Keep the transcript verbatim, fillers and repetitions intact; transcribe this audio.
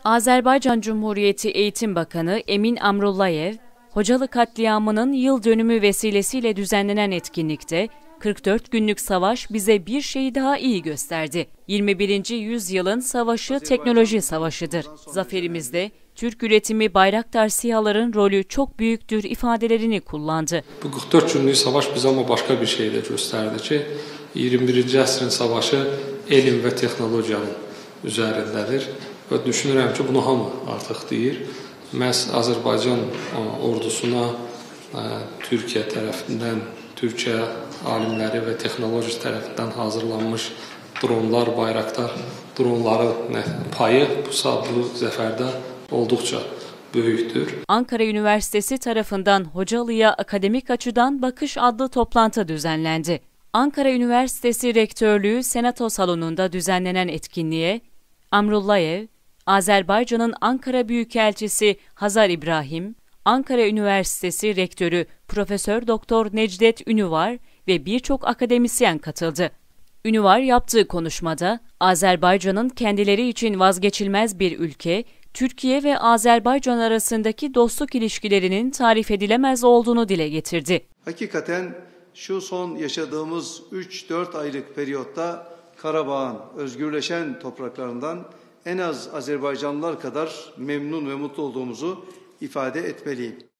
Azerbaycan Cumhuriyeti Eğitim Bakanı Emin Amrullayev, Hocalı katliamının yıl dönümü vesilesiyle düzenlenen etkinlikte, kırk dört günlük savaş bize bir şeyi daha iyi gösterdi. yirmi birinci yüzyılın savaşı teknoloji savaşıdır. Zaferimizde Türk üretimi Bayraktar SİHA'ların rolü çok büyüktür ifadelerini kullandı. Bu kırk dört günlük savaş bize ama başka bir şey de gösterdi ki, iyirmi birinci əsrin savaşı elm ve teknolojiyanın üzərindedir. Və düşünürəm ki, bunu hamı artıq deyir. Məhz Azərbaycan ordusuna Türkiyə tərəfindən, Türkiyə alimləri və texnoloji tərəfindən hazırlanmış dronlar, Bayraktar dronları payı bu, bu zəfərdə olduqca büyüktür. Ankara Üniversitesi tarafından Hocalı'ya akademik açıdan bakış adlı toplantı düzenlendi. Ankara Üniversitesi Rektörlüğü Senato Salonu'nda düzenlenen etkinliğe Amrullayev, Azerbaycan'ın Ankara Büyükelçisi Hazar İbrahim, Ankara Üniversitesi Rektörü Profesör Doktor Necdet Ünüvar ve birçok akademisyen katıldı. Ünüvar yaptığı konuşmada Azerbaycan'ın kendileri için vazgeçilmez bir ülke, Türkiye ve Azerbaycan arasındaki dostluk ilişkilerinin tarif edilemez olduğunu dile getirdi. Hakikaten şu son yaşadığımız üç dört aylık periyotta Karabağ'ın özgürleşen topraklarından en az Azerbaycanlılar kadar memnun ve mutlu olduğumuzu ifade etmeliyim.